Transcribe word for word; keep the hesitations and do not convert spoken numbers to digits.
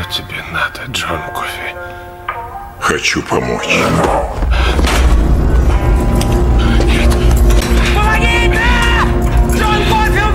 Что тебе надо, Джон Кофи? Хочу помочь. Помогите! Джон Кофи